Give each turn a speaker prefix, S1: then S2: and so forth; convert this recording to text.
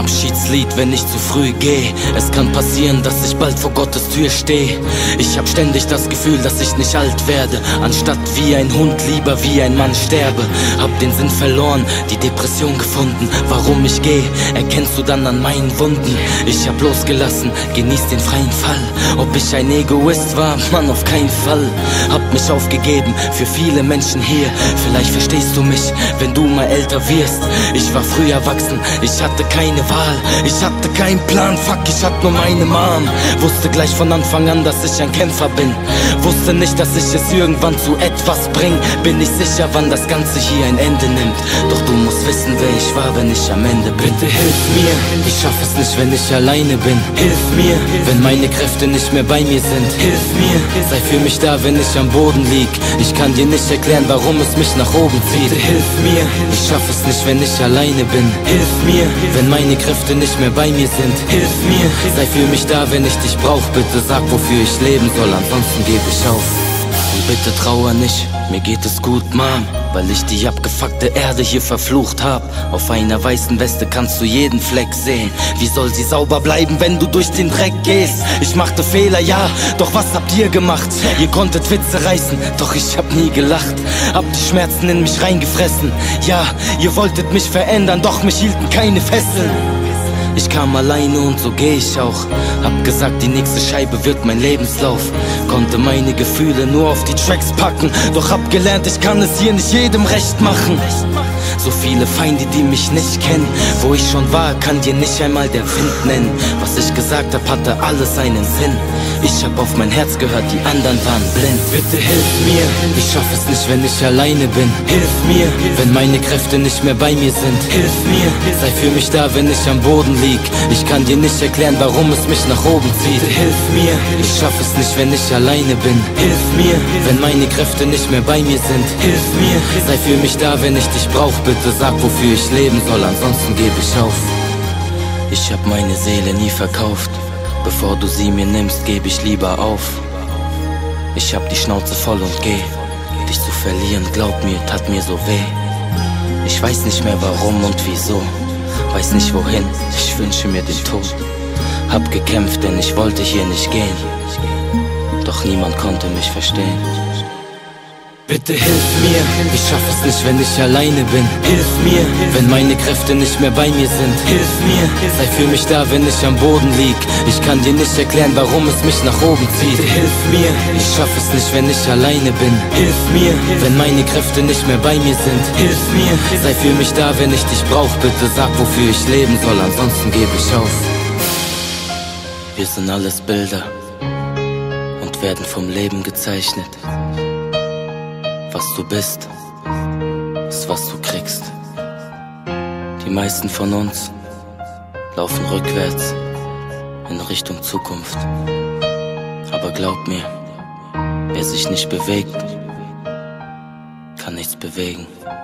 S1: Abschiedslied, wenn ich zu früh geh. Es kann passieren, dass ich bald vor Gottes Tür steh. Ich hab ständig das Gefühl, dass ich nicht alt werde. Anstatt wie ein Hund, lieber wie ein Mann sterbe. Hab den Sinn verloren, die Depression gefunden. Warum ich geh, erkennst du dann an meinen Wunden. Ich hab losgelassen, genieß den freien Fall. Ob ich ein Egoist war? Mann, auf keinen Fall. Hab mich aufgegeben für viele Menschen hier. Vielleicht verstehst du mich, wenn du mal älter wirst. Ich war früh erwachsen, ich hatte keine Wahl. Ich hatte keinen Plan, fuck, ich hatte nur meine Mom. Wusste gleich von Anfang an, dass ich ein Kämpfer bin. Wusste nicht, dass ich es irgendwann zu etwas bring. Bin nicht sicher, wann das Ganze hier ein Ende nimmt. Doch du musst wissen, wer ich war, wenn ich am Ende bin. Bitte hilf mir, ich schaff es nicht, wenn ich alleine bin. Hilf mir, wenn meine Kräfte nicht mehr bei mir sind. Hilf mir, sei für mich da, wenn ich am Boden lieg. Ich kann dir nicht erklären, warum es mich nach oben zieht. Bitte hilf mir, ich schaff es nicht, wenn ich alleine bin. Hilf mir, wenn meine Kräfte nicht mehr bei mir sind. Hilf mir, sei für mich da, wenn ich dich brauch. Bitte sag, wofür ich leben soll, ansonsten geb ich auf. Und bitte trauer nicht, mir geht es gut, Mom, weil ich die abgefuckte Erde hier verflucht hab. Auf einer weißen Weste kannst du jeden Fleck sehen. Wie soll sie sauber bleiben, wenn du durch den Dreck gehst? Ich machte Fehler, ja, doch was habt ihr gemacht? Ihr konntet Witze reißen, doch ich hab nie gelacht. Habt die Schmerzen in mich reingefressen. Ja, ihr wolltet mich verändern, doch mich hielten keine Fesseln. Ich kam alleine und so geh ich auch. Hab gesagt, die nächste Scheibe wird mein Lebenslauf. Konnte meine Gefühle nur auf die Tracks packen. Doch hab gelernt, ich kann es hier nicht jedem recht machen. So viele Feinde, die mich nicht kennen. Wo ich schon war, kann dir nicht einmal der Wind nennen. Was ich gesagt hab, hatte alles einen Sinn. Ich hab auf mein Herz gehört, die anderen waren blind. Bitte hilf mir, ich schaff es nicht, wenn ich alleine bin. Hilf mir, wenn meine Kräfte nicht mehr bei mir sind. Hilf mir, sei für mich da, wenn ich am Boden lieg. Ich kann dir nicht erklären, warum es mich nach oben zieht. Bitte hilf mir, ich schaff es nicht, wenn ich alleine bin. Hilf mir, wenn meine Kräfte nicht mehr bei mir sind. Hilf mir, sei für mich da, wenn ich dich brauch. Bitte sag, wofür ich leben soll, ansonsten geb ich auf. Ich hab meine Seele nie verkauft. Bevor du sie mir nimmst, geb ich lieber auf. Ich hab die Schnauze voll und geh. Dich zu verlieren, glaub mir, tat mir so weh. Ich weiß nicht mehr warum und wieso. Weiß nicht wohin, ich wünsche mir den Tod. Hab gekämpft, denn ich wollte hier nicht gehen. Doch niemand konnte mich verstehen. Bitte hilf mir, ich schaff es nicht, wenn ich alleine bin. Hilf mir, wenn meine Kräfte nicht mehr bei mir sind. Hilf mir, sei für mich da, wenn ich am Boden lieg. Ich kann dir nicht erklären, warum es mich nach oben zieht. Bitte hilf mir, ich schaff es nicht, wenn ich alleine bin. Hilf mir, wenn meine Kräfte nicht mehr bei mir sind. Hilf mir, sei für mich da, wenn ich dich brauch. Bitte sag, wofür ich leben soll, ansonsten geb ich auf. Wir sind alles Bilder und werden vom Leben gezeichnet. Was du bist, ist was du kriegst. Die meisten von uns laufen rückwärts in Richtung Zukunft. Aber glaub mir, wer sich nicht bewegt, kann nichts bewegen.